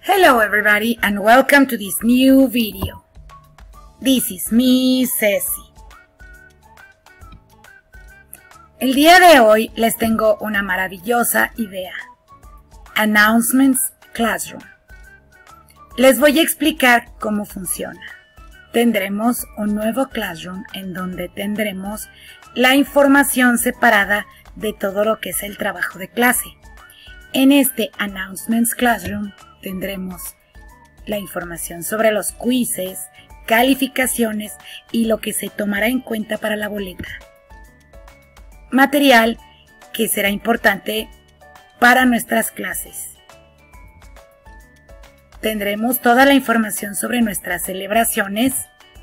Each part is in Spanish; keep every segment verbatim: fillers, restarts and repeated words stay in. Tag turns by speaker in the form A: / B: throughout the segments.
A: Hello everybody and welcome to this new video. This is me, Ceci. El día de hoy les tengo una maravillosa idea. Announcements Classroom. Les voy a explicar cómo funciona. Tendremos un nuevo Classroom en donde tendremos la información separada de todo lo que es el trabajo de clase. En este Announcements Classroom tendremos la información sobre los quizzes, calificaciones y lo que se tomará en cuenta para la boleta. Material que será importante para nuestras clases. Tendremos toda la información sobre nuestras celebraciones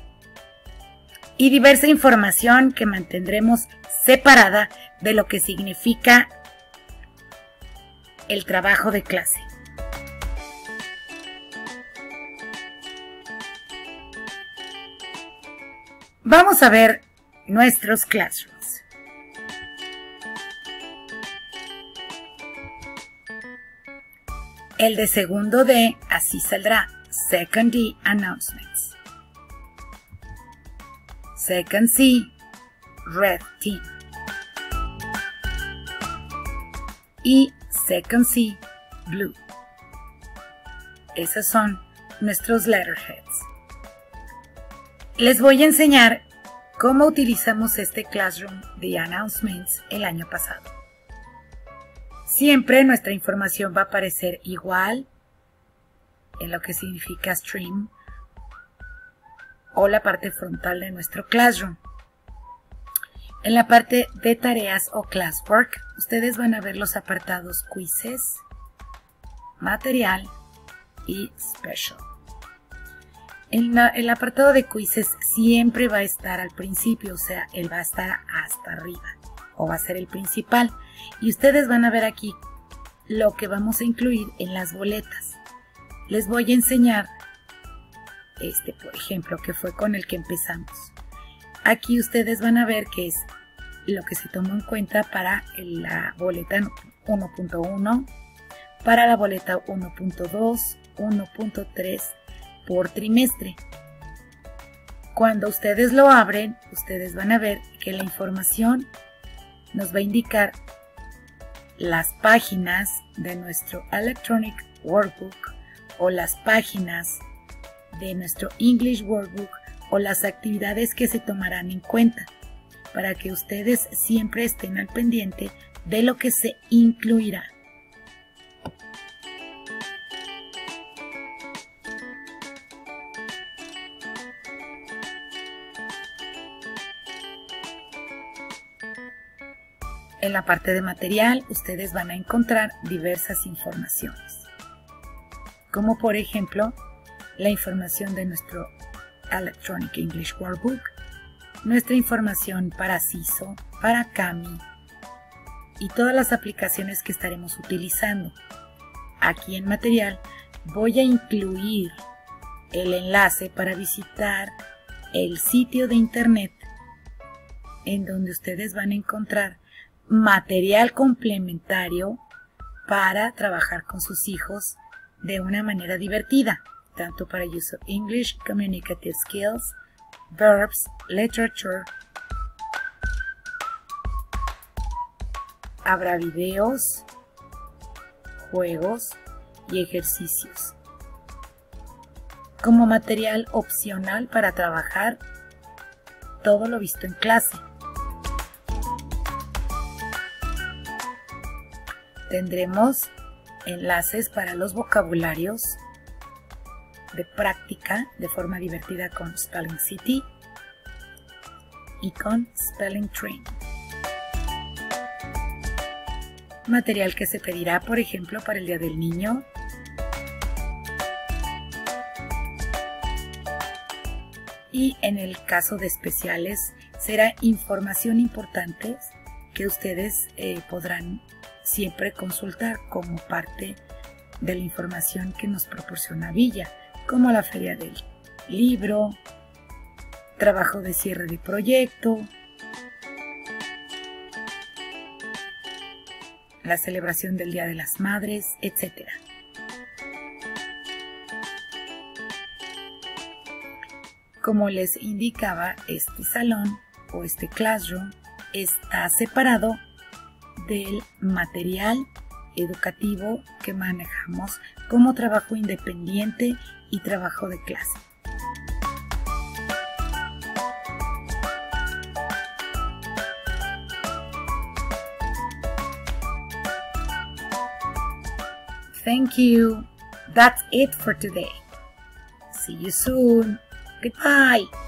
A: y diversa información que mantendremos separada de lo que significa el trabajo de clase. Vamos a ver nuestros classrooms. El de segundo D, así saldrá, Second D Announcements. Second C, Red Team. Y Second C, Blue. Esos son nuestros letterheads. Les voy a enseñar cómo utilizamos este Classroom de Announcements el año pasado. Siempre nuestra información va a aparecer igual en lo que significa Stream o la parte frontal de nuestro Classroom. En la parte de tareas o Classwork, ustedes van a ver los apartados Quizzes, Material y Special. En la, el apartado de quizzes siempre va a estar al principio, o sea, él va a estar hasta arriba o va a ser el principal. Y ustedes van a ver aquí lo que vamos a incluir en las boletas. Les voy a enseñar este, por ejemplo, que fue con el que empezamos. Aquí ustedes van a ver que es lo que se tomó en cuenta para la boleta uno punto uno, para la boleta uno punto dos, uno punto tres, por trimestre. Cuando ustedes lo abren, ustedes van a ver que la información nos va a indicar las páginas de nuestro Electronic Workbook o las páginas de nuestro English Workbook o las actividades que se tomarán en cuenta para que ustedes siempre estén al pendiente de lo que se incluirá. En la parte de material, ustedes van a encontrar diversas informaciones, como por ejemplo, la información de nuestro Electronic English Workbook, nuestra información para CISO, para Kami y todas las aplicaciones que estaremos utilizando. Aquí en material voy a incluir el enlace para visitar el sitio de internet en donde ustedes van a encontrar material complementario para trabajar con sus hijos de una manera divertida, tanto para use of English, communicative skills, verbs, literature. Habrá videos, juegos y ejercicios como material opcional para trabajar todo lo visto en clase. Tendremos enlaces para los vocabularios de práctica de forma divertida con Spelling City y con Spelling Train. Material que se pedirá, por ejemplo, para el Día del Niño. Y en el caso de especiales, será información importante que ustedes eh, podrán siempre consultar como parte de la información que nos proporciona Villa, como la feria del libro, trabajo de cierre de proyecto, la celebración del Día de las Madres, etcétera. como les indicaba, este salón o este classroom está separado del material educativo que manejamos como trabajo independiente y trabajo de clase. Thank you. That's it for today. See you soon. Goodbye.